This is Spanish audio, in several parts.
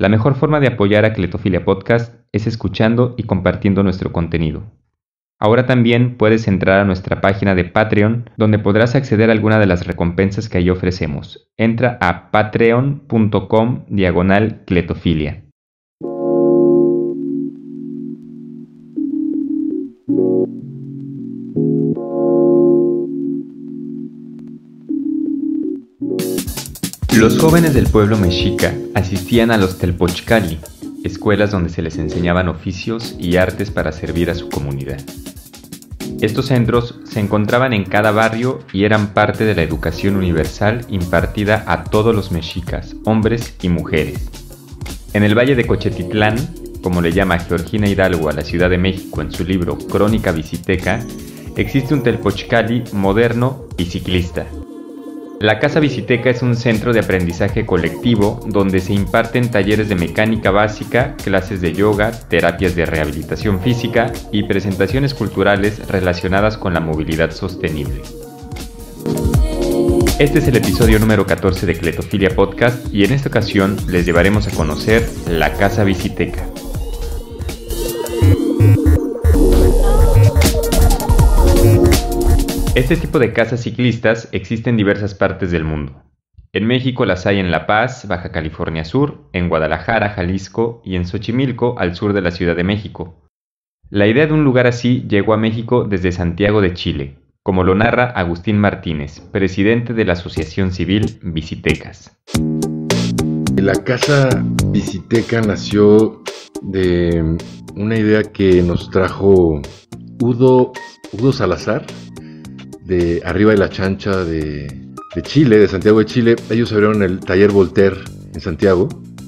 La mejor forma de apoyar a Cletofilia Podcast es escuchando y compartiendo nuestro contenido. Ahora también puedes entrar a nuestra página de Patreon, donde podrás acceder a alguna de las recompensas que allí ofrecemos. Entra a patreon.com/cletofilia. Los jóvenes del pueblo mexica asistían a los telpochcali, escuelas donde se les enseñaban oficios y artes para servir a su comunidad. Estos centros se encontraban en cada barrio y eran parte de la educación universal impartida a todos los mexicas, hombres y mujeres. En el Valle de Cochetitlán, como le llama Georgina Hidalgo a la Ciudad de México en su libro Crónica Visiteca, existe un telpochcali moderno y ciclista. La Casa Visiteca es un centro de aprendizaje colectivo donde se imparten talleres de mecánica básica, clases de yoga, terapias de rehabilitación física y presentaciones culturales relacionadas con la movilidad sostenible. Este es el episodio número 14 de Cletofilia Podcast y en esta ocasión les llevaremos a conocer la Casa Visiteca. Este tipo de casas ciclistas existe en diversas partes del mundo. En México las hay en La Paz, Baja California Sur, en Guadalajara, Jalisco y en Xochimilco, al sur de la Ciudad de México. La idea de un lugar así llegó a México desde Santiago de Chile, como lo narra Agustín Martínez, presidente de la Asociación Civil Visitecas. La Casa Visiteca nació de una idea que nos trajo Udo Salazar, de Arriba de la Chancha de Chile, de Santiago de Chile. Ellos abrieron el taller Voltaire en Santiago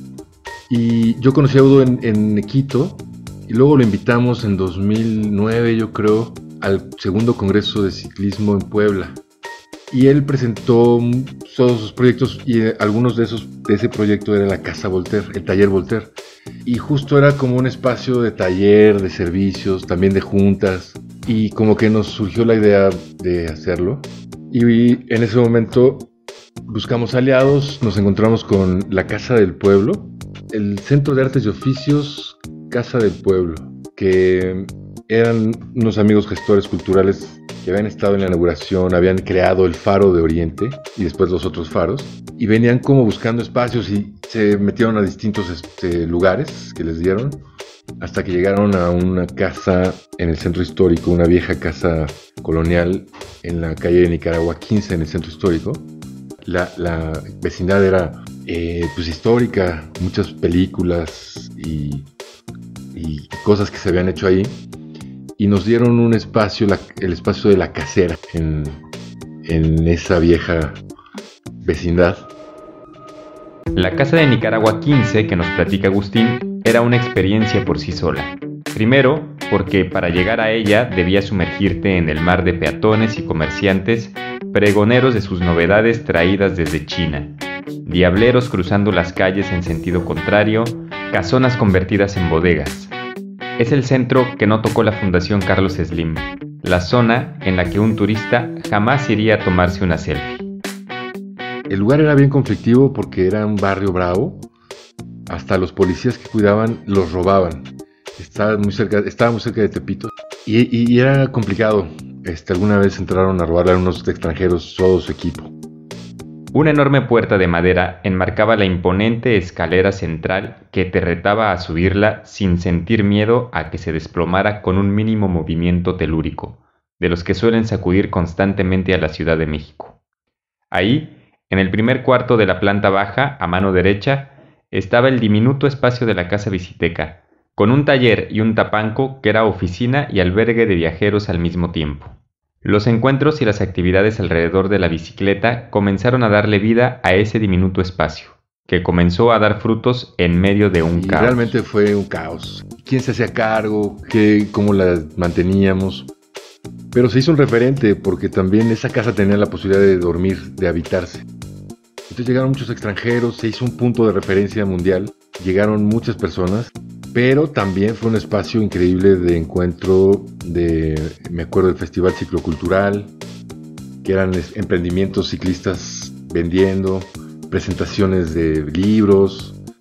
y yo conocí a Udo en Quito y luego lo invitamos en 2009, yo creo, al segundo congreso de ciclismo en Puebla y él presentó todos sus proyectos y algunos de ese proyecto era la Casa Voltaire, el taller Voltaire, y justo era como un espacio de taller, de servicios, también de juntas. Y como que nos surgió la idea de hacerlo. Y en ese momento buscamos aliados, nos encontramos con la Casa del Pueblo, el Centro de Artes y Oficios Casa del Pueblo, que eran unos amigos gestores culturales que habían estado en la inauguración, habían creado el Faro de Oriente y después los otros faros, y venían como buscando espacios y se metieron a distintos lugares que les dieron, hasta que llegaron a una casa en el centro histórico, una vieja casa colonial en la calle de Nicaragua 15 en el centro histórico. La vecindad era pues histórica, muchas películas y cosas que se habían hecho ahí, y nos dieron un espacio, el espacio de la casera en esa vieja vecindad. La casa de Nicaragua 15 que nos platica Agustín era una experiencia por sí sola. Primero, porque para llegar a ella debías sumergirte en el mar de peatones y comerciantes, pregoneros de sus novedades traídas desde China, diableros cruzando las calles en sentido contrario, casonas convertidas en bodegas. Es el centro que no tocó la Fundación Carlos Slim, la zona en la que un turista jamás iría a tomarse una selfie. El lugar era bien conflictivo porque era un barrio bravo. Hasta los policías que cuidaban los robaban. Estaba muy cerca de Tepito y era complicado. Alguna vez entraron a robarle a unos extranjeros todo su equipo. Una enorme puerta de madera enmarcaba la imponente escalera central que te retaba a subirla sin sentir miedo a que se desplomara con un mínimo movimiento telúrico, de los que suelen sacudir constantemente a la Ciudad de México. Ahí, en el primer cuarto de la planta baja, a mano derecha, estaba el diminuto espacio de la Casa Visiteca, con un taller y un tapanco que era oficina y albergue de viajeros al mismo tiempo. Los encuentros y las actividades alrededor de la bicicleta comenzaron a darle vida a ese diminuto espacio, que comenzó a dar frutos en medio de un caos. Realmente fue un caos. ¿Quién se hacía cargo? ¿Cómo la manteníamos? Pero se hizo un referente porque también esa casa tenía la posibilidad de dormir, de habitarse. Entonces llegaron muchos extranjeros, se hizo un punto de referencia mundial, llegaron muchas personas, pero también fue un espacio increíble de encuentro, me acuerdo del Festival Ciclocultural, que eran emprendimientos ciclistas vendiendo, presentaciones de libros,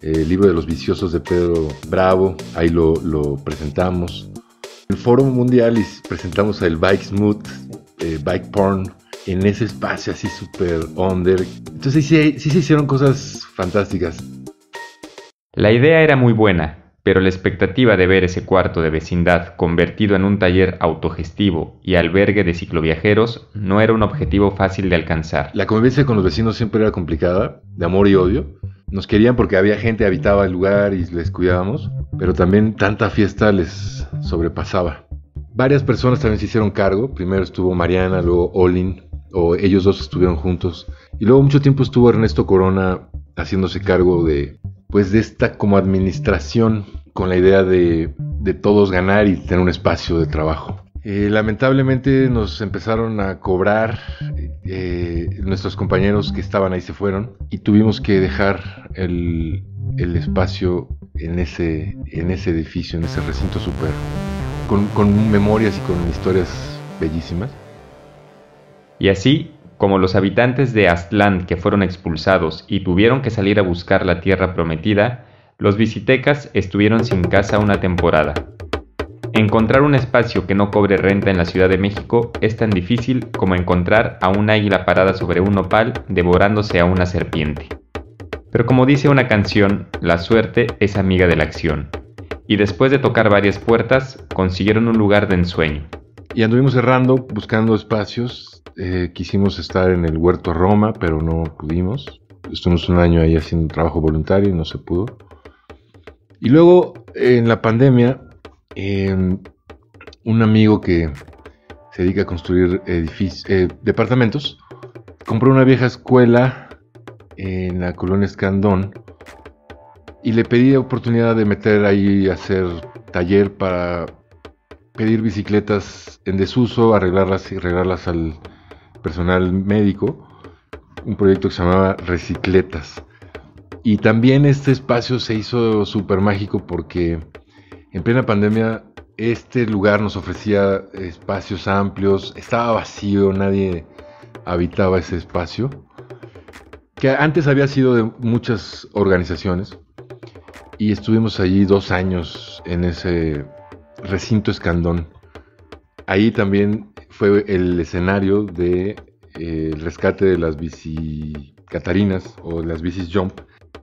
el libro de los viciosos de Pedro Bravo, ahí lo presentamos. El Foro Mundial y presentamos el Bike Smooth, Bike Porn, en ese espacio así súper under. Entonces sí se hicieron cosas fantásticas. La idea era muy buena, pero la expectativa de ver ese cuarto de vecindad convertido en un taller autogestivo y albergue de cicloviajeros no era un objetivo fácil de alcanzar. La convivencia con los vecinos siempre era complicada, de amor y odio. Nos querían porque había gente que habitaba el lugar y les cuidábamos, pero también tanta fiesta les sobrepasaba. Varias personas también se hicieron cargo. Primero estuvo Mariana, luego Olin, o ellos dos estuvieron juntos. Y luego mucho tiempo estuvo Ernesto Corona haciéndose cargo de esta como administración, con la idea de todos ganar y tener un espacio de trabajo. Lamentablemente nos empezaron a cobrar, nuestros compañeros que estaban ahí se fueron y tuvimos que dejar el espacio en ese edificio, en ese recinto súper, con memorias y con historias bellísimas. Y así, como los habitantes de Aztlán que fueron expulsados y tuvieron que salir a buscar la tierra prometida, los visitecas estuvieron sin casa una temporada. Encontrar un espacio que no cobre renta en la Ciudad de México es tan difícil como encontrar a un águila parada sobre un nopal devorándose a una serpiente. Pero como dice una canción, la suerte es amiga de la acción. Y después de tocar varias puertas, consiguieron un lugar de ensueño. Y anduvimos errando, buscando espacios. Quisimos estar en el Huerto Roma, pero no pudimos. Estuvimos un año ahí haciendo trabajo voluntario y no se pudo. Y luego, en la pandemia, un amigo que se dedica a construir departamentos, compró una vieja escuela en la colonia Escandón y le pedí oportunidad de meter ahí, hacer taller para pedir bicicletas en desuso, arreglarlas y regalarlas al personal médico, un proyecto que se llamaba Recicletas. Y también este espacio se hizo súper mágico porque en plena pandemia este lugar nos ofrecía espacios amplios, estaba vacío, nadie habitaba ese espacio, que antes había sido de muchas organizaciones, y estuvimos allí 2 años en ese recinto Escandón. Ahí también fue el escenario de el rescate de las bicicatarinas o las bicis Jump.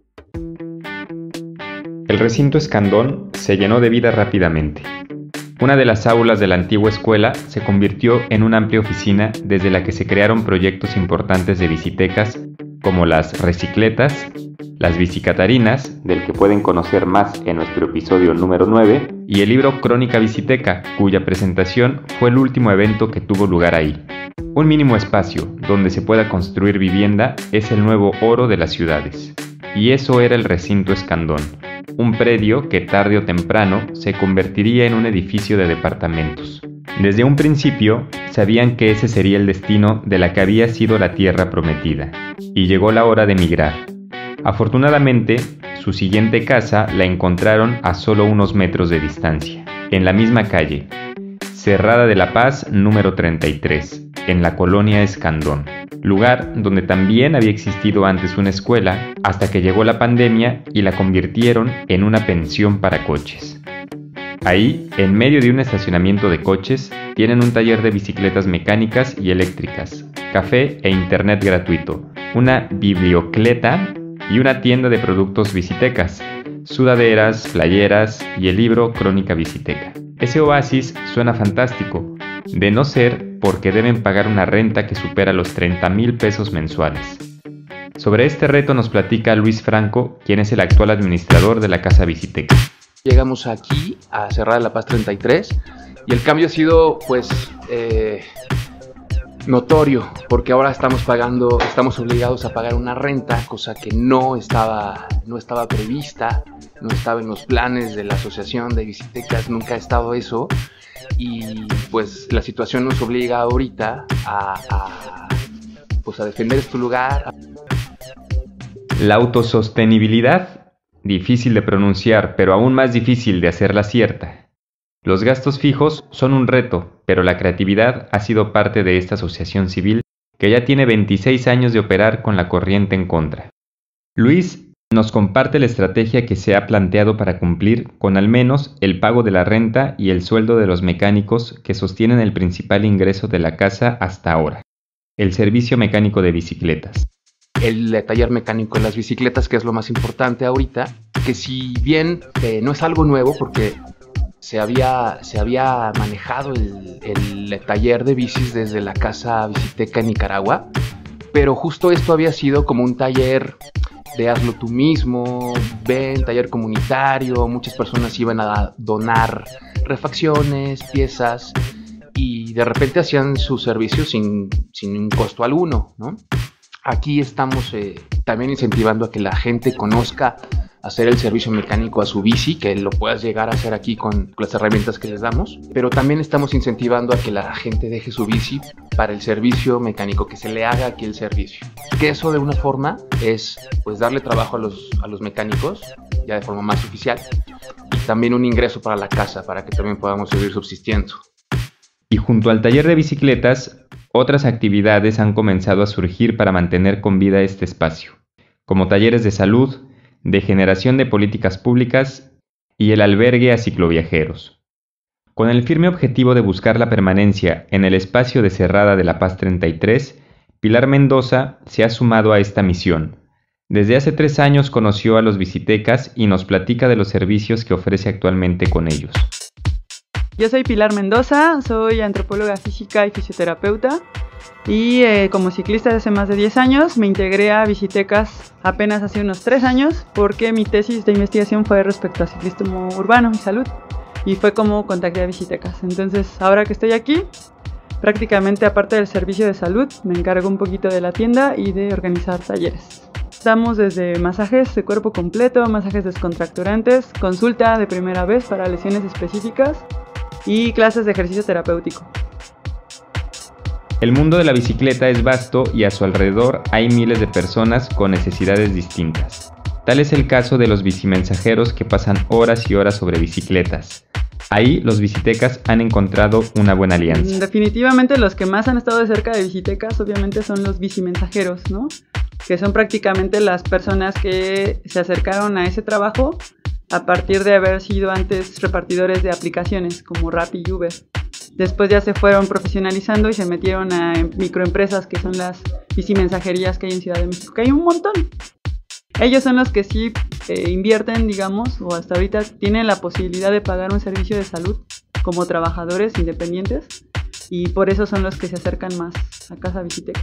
El recinto Escandón se llenó de vida rápidamente. Una de las aulas de la antigua escuela se convirtió en una amplia oficina desde la que se crearon proyectos importantes de bicitecas como las Recicletas, las bicicatarinas, del que pueden conocer más en nuestro episodio número 9, y el libro Crónica Biciteca, cuya presentación fue el último evento que tuvo lugar ahí. Un mínimo espacio donde se pueda construir vivienda es el nuevo oro de las ciudades. Y eso era el recinto Escandón, un predio que tarde o temprano se convertiría en un edificio de departamentos. Desde un principio sabían que ese sería el destino de la que había sido la tierra prometida, y llegó la hora de emigrar. Afortunadamente, su siguiente casa la encontraron a solo unos metros de distancia, en la misma calle, Cerrada de la Paz número 33, en la colonia Escandón, lugar donde también había existido antes una escuela hasta que llegó la pandemia y la convirtieron en una pensión para coches. Ahí, en medio de un estacionamiento de coches, tienen un taller de bicicletas mecánicas y eléctricas, café e internet gratuito, una bibliocleta y una tienda de productos bicitecas, sudaderas, playeras y el libro Crónica Biciteca. Ese oasis suena fantástico, de no ser porque deben pagar una renta que supera los 30,000 pesos mensuales. Sobre este reto nos platica Luis Franco, quien es el actual administrador de la Casa Biciteca. Llegamos aquí a Cerrada de la Paz 33 y el cambio ha sido notorio, porque ahora estamos obligados a pagar una renta, cosa que no estaba prevista, no estaba en los planes de la asociación de bicitecas, nunca ha estado eso, y pues la situación nos obliga ahorita a defender este lugar. La autosostenibilidad, difícil de pronunciar, pero aún más difícil de hacerla cierta. Los gastos fijos son un reto, pero la creatividad ha sido parte de esta asociación civil que ya tiene 26 años de operar con la corriente en contra. Luis nos comparte la estrategia que se ha planteado para cumplir con al menos el pago de la renta y el sueldo de los mecánicos que sostienen el principal ingreso de la casa hasta ahora, el servicio mecánico de bicicletas. El taller mecánico de las bicicletas, que es lo más importante ahorita, que si bien no es algo nuevo porque se había manejado el taller de bicis desde la Casa Biciteca en Nicaragua, pero justo esto había sido como un taller de hazlo tú mismo, taller comunitario, muchas personas iban a donar refacciones, piezas, y de repente hacían su servicio sin un costo alguno, ¿no? Aquí estamos también incentivando a que la gente conozca hacer el servicio mecánico a su bici, que lo puedas llegar a hacer aquí con las herramientas que les damos, pero también estamos incentivando a que la gente deje su bici para el servicio mecánico, que se le haga aquí el servicio. Que eso de una forma es pues darle trabajo a los mecánicos, ya de forma más oficial, y también un ingreso para la casa, para que también podamos seguir subsistiendo. Y junto al taller de bicicletas, otras actividades han comenzado a surgir para mantener con vida este espacio, como talleres de salud, de generación de políticas públicas y el albergue a cicloviajeros. Con el firme objetivo de buscar la permanencia en el espacio de Cerrada de la Paz 33, Pilar Mendoza se ha sumado a esta misión. Desde hace 3 años conoció a los bicitecas y nos platica de los servicios que ofrece actualmente con ellos. Yo soy Pilar Mendoza, soy antropóloga física y fisioterapeuta y como ciclista desde hace más de 10 años me integré a Bicitecas apenas hace unos 3 años porque mi tesis de investigación fue respecto a ciclismo urbano y salud y fue como contacté a Bicitecas. Entonces ahora que estoy aquí, prácticamente aparte del servicio de salud, me encargo un poquito de la tienda y de organizar talleres. Damos desde masajes de cuerpo completo, masajes descontracturantes, consulta de primera vez para lesiones específicas y clases de ejercicio terapéutico. El mundo de la bicicleta es vasto y a su alrededor hay miles de personas con necesidades distintas. Tal es el caso de los bicimensajeros que pasan horas y horas sobre bicicletas. Ahí los bicitecas han encontrado una buena alianza. Definitivamente los que más han estado de cerca de Bicitecas obviamente son los bicimensajeros, ¿no? Que son prácticamente las personas que se acercaron a ese trabajo a partir de haber sido antes repartidores de aplicaciones como Rappi y Uber. Después ya se fueron profesionalizando y se metieron a microempresas que son las bicimensajerías que hay en Ciudad de México, que hay un montón. Ellos son los que sí invierten, digamos, o hasta ahorita tienen la posibilidad de pagar un servicio de salud como trabajadores independientes y por eso son los que se acercan más a Casa Biciteca.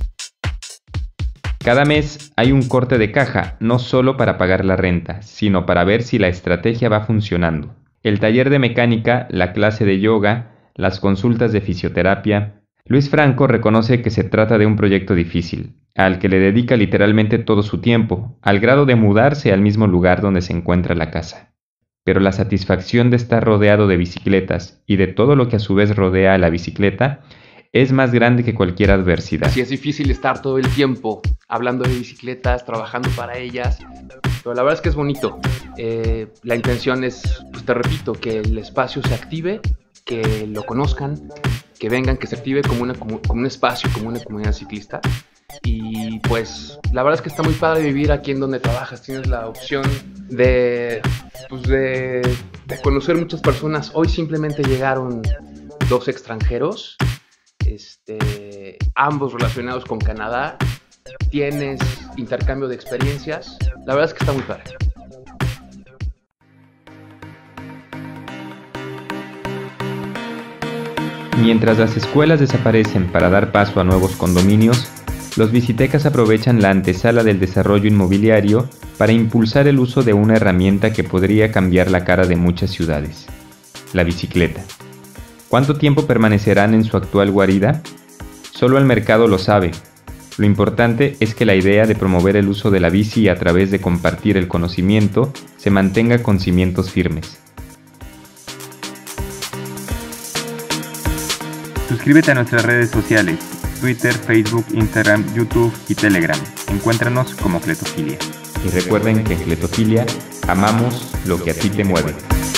Cada mes hay un corte de caja, no solo para pagar la renta, sino para ver si la estrategia va funcionando. El taller de mecánica, la clase de yoga, las consultas de fisioterapia. Luis Franco reconoce que se trata de un proyecto difícil, al que le dedica literalmente todo su tiempo, al grado de mudarse al mismo lugar donde se encuentra la casa. Pero la satisfacción de estar rodeado de bicicletas y de todo lo que a su vez rodea a la bicicleta es más grande que cualquier adversidad. Sí, es difícil estar todo el tiempo hablando de bicicletas, trabajando para ellas, pero la verdad es que es bonito. La intención es, pues te repito, que el espacio se active, que lo conozcan, que vengan, que se active como un espacio, como una comunidad ciclista. Y pues la verdad es que está muy padre vivir aquí en donde trabajas. Tienes la opción de conocer muchas personas. Hoy simplemente llegaron 2 extranjeros, ambos relacionados con Canadá. Tienes intercambio de experiencias. La verdad es que está muy padre. Mientras las escuelas desaparecen para dar paso a nuevos condominios, los bicitecas aprovechan la antesala del desarrollo inmobiliario para impulsar el uso de una herramienta que podría cambiar la cara de muchas ciudades: la bicicleta. ¿Cuánto tiempo permanecerán en su actual guarida? Solo el mercado lo sabe. Lo importante es que la idea de promover el uso de la bici a través de compartir el conocimiento se mantenga con cimientos firmes. Suscríbete a nuestras redes sociales: Twitter, Facebook, Instagram, YouTube y Telegram. Encuéntranos como Cletofilia. Y recuerden que en Cletofilia amamos lo que a ti te mueve.